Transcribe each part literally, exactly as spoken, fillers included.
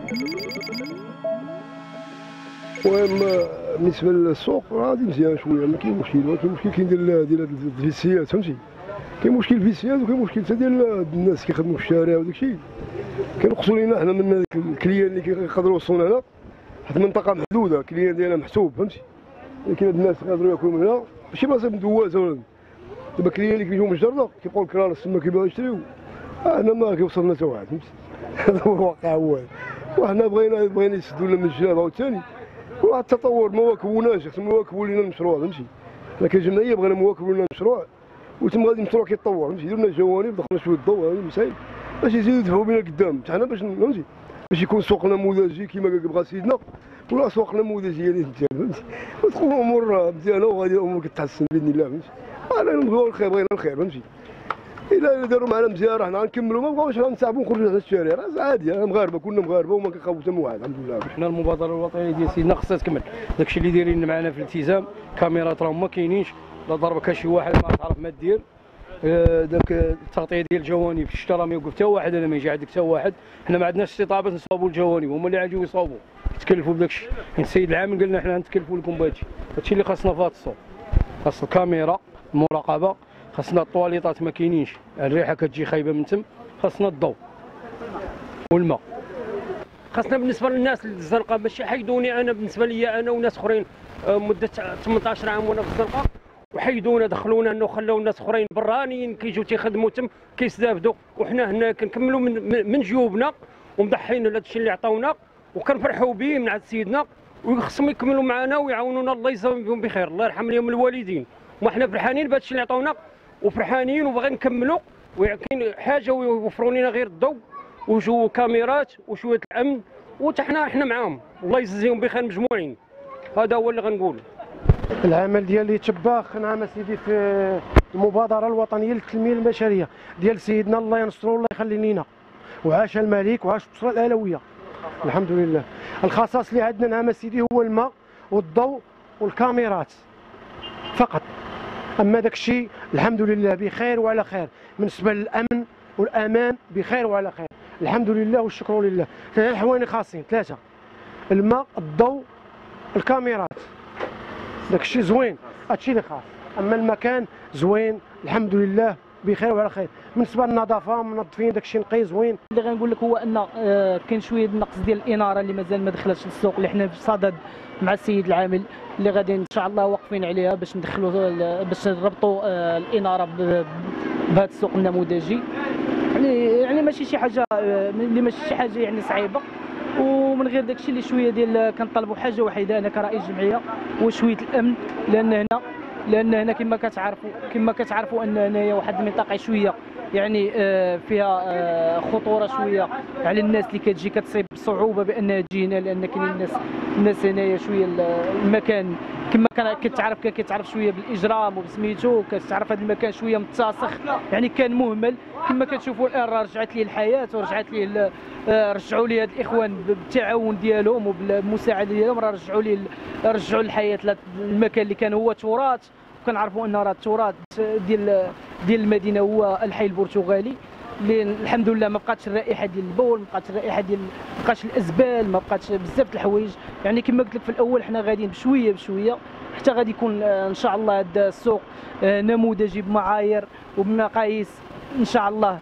المهم بالنسبه للسوق غادي مزيان شويه، ما كاين مشكل، ولكن المشكل كاين ديال ديال الفيسيات فهمتي. كاين مشكل فيسيات وكاين مشكل حتى ديال الناس كيخدموا في الشارع وداك الشيء. كنقصوا لينا حنا من داك الكليان اللي كيقدروا يوصلونا هنا، واحد المنطقه محدوده الكليان ديالها محسوب فهمتي. لكن هاد الناس يقدروا ياكلوا من هنا ماشي بلاصه مدوازه ولا دابا الكليان اللي كيجيو من الجرده كيبقاو الكرارس تما كيبغيو يشريو، هنا ما كيوصلنا حتى واحد فهمتي. هذا هو الواقع هو، وحنا بغينا بغينا يسدوا لنا من الجناب عاوتاني. واحد التطور ما واكبوناش، خصهم يواكبوا لنا المشروع فهمتي. حنا كجمعيه بغينا نواكبوا لنا المشروع وتما غادي المشروع كيتطور فهمتي. يديروا لنا جوانب دخلنا شويه الضوء هذه مسائل باش يزيدوا يدفعوا بنا لقدام حتى حنا باش فهمتي، باش يكون سوق نموذجي كما بغا سيدنا ولا سوق نموذجيه اللي مزيان فهمتي. وتكون الامور مزيانه وغادي الامور كتحسن باذن الله فهمتي. انا نبغيو الخير، بغينا الخير فهمتي. الا داروا معنا مزيان راه نكملوا، ما بغاوش نصاحبوا نخرجوا على الشارع، راه عادي انا مغاربه كلنا مغاربه وما كنخافوا حتى من واحد الحمد لله. حنا المبادره الوطنيه ديال سيدنا خصها تكمل، داكشي اللي دايرين معنا في الالتزام، كاميرات راهم ما كاينينش، لا ضربك شي واحد ما تعرف ما دير. داك التغطيه ديال الجوانب في الشتا راه ما يوقف حتى واحد، انا ما يجي عندك حتى واحد. حنا ما عندناش استطاعه باش نصاوبوا الجوانب، هما اللي غاديو يصاوبوا يتكلفوا بداك الشيء. السيد العامل قال لنا حنا نتكلفوا لكم بهذا الشيء، هذا الشيء اللي خاصنا في هذا السوق. خاص الكاميرا المراقبه، خاصنا الطواليطات ما كاينينش، الريحه كتجي خايبه من تم، خاصنا الضوء والماء. خاصنا بالنسبه للناس الزرقاء باش يحيدوني انا، بالنسبه لي انا وناس اخرين مده ثمنطاش عام وانا في الزرقاء، وحيدونا دخلونا انه خلاو الناس اخرين برانيين كيجيو تيخدموا تم كيستافدوا، وحنا هنا كنكملوا من من جيوبنا ومضحين على هادشي اللي عطاونا وكنفرحوا به من عند سيدنا، وخصهم يكملوا معنا ويعاونونا. الله يجزاهم بهم بخير، الله يرحم لهم الوالدين. وحنا فرحانين بهذا الشيء اللي عطاونا وفرحانين وباغيين نكملوا، وكاين حاجه ويوفروا لنا غير الضوء وجو كاميرات وشويه الامن، وحتى حنا حنا معاهم الله يجزيهم بخير مجموعين. هذا هو اللي غنقول. العمل ديالي تباخ نعم سيدي في المبادره الوطنيه للتنميه البشريه ديال سيدنا الله ينصرو الله يخلي لينا، وعاش الملك وعاش الاسره الالويه الحمد لله. الخصاص اللي عندنا نعم سيدي هو الماء والضوء والكاميرات فقط، اما داك الشيء الحمد لله بخير وعلى خير. بالنسبه للامن والامان بخير وعلى خير الحمد لله والشكر لله. ثلاثه الحواني خاصين، ثلاثه: الماء الضوء الكاميرات. داك الشيء زوين، هادشي اللي خاص. اما المكان زوين الحمد لله بخير وعلى خير. بالنسبه للنظافه منظفين داك الشيء نقي زوين. اللي غنقول لك هو ان آه كاين شويه النقص ديال الاناره اللي مازال ما دخلتش للسوق، اللي حنا في صدد مع السيد العامل اللي غادي ان شاء الله واقفين عليها باش ندخلوا باش نربطوا آه الاناره بهذا السوق النموذجي. يعني يعني ماشي شي حاجه اللي ماشي شي حاجه يعني صعيبه، ومن غير داكشي اللي شويه ديال كنطلبوا حاجه وحيده انا كرئيس جمعيه وشويه الامن، لان هنا لان هنا كما كتعرفوا كما كتعرفوا ان هنايا واحد المنطقه شويه يعني فيها خطوره شويه على الناس اللي كتجي كتصيب صعوبه بانها تجي هنا، لان كاينين الناس الناس هنايا شويه المكان كما كتعرف كتعرف شويه بالاجرام وبسميتو، كتعرف هذا المكان شويه متسخ يعني كان مهمل. كما كتشوفوا الان راه رجعت ليه الحياه ورجعت ليه رجعوا لي هاد الاخوان بالتعاون ديالهم وبالمساعده ديالهم، راه رجعوا لي رجعوا الحياه للمكان اللي كان هو تراث. وكنعرفوا ان راه التراث ديال ديال المدينه هو الحي البرتغالي، اللي الحمد لله ما بقاتش الرائحه ديال البول، ما بقاتش الرائحه ديال ما بقاتش الازبال، ما بقاتش بزاف د الحوايج. يعني كما قلت لك في الاول حنا غاديين بشويه بشويه حتى غادي يكون ان شاء الله هذا السوق نموذجي بمعايير وبمقاييس ان شاء الله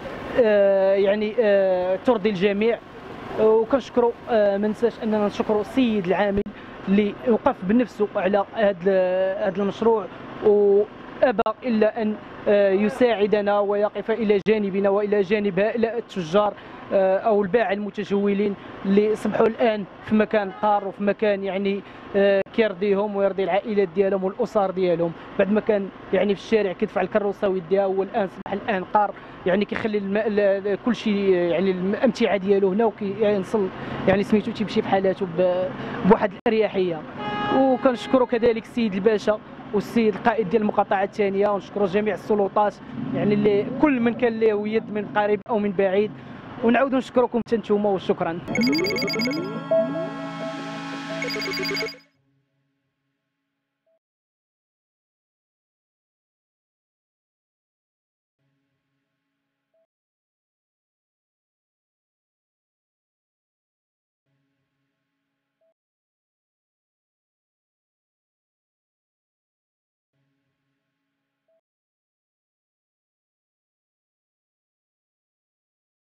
يعني ترضي الجميع. وكنشكروا ما ننساش اننا نشكروا السيد العامل اللي وقف بنفسه على هذا هذا المشروع وابى الا ان يساعدنا ويقف الى جانبنا والى جانب هؤلاء التجار او الباعة المتجولين اللي اصبحوا الان في مكان قار وفي مكان يعني كيرضيهم ويرضي العائلات ديالهم والاسر ديالهم، بعد ما كان يعني في الشارع كيدفع الكروساوي ديالو والان صبح الان قار يعني كيخلي الماء كل شيء يعني الامتعه ديالو هنا وكينصل يعني سميتو تيمشي بحالاته بواحد الاريحيه. وكنشكروا كذلك السيد الباشا والسيد القائد ديال المقاطعه الثانيه، ونشكروا جميع السلطات يعني اللي كل من كان له يد من قريب او من بعيد، ونعاودوا نشكركم حتى نتوما وشكرا.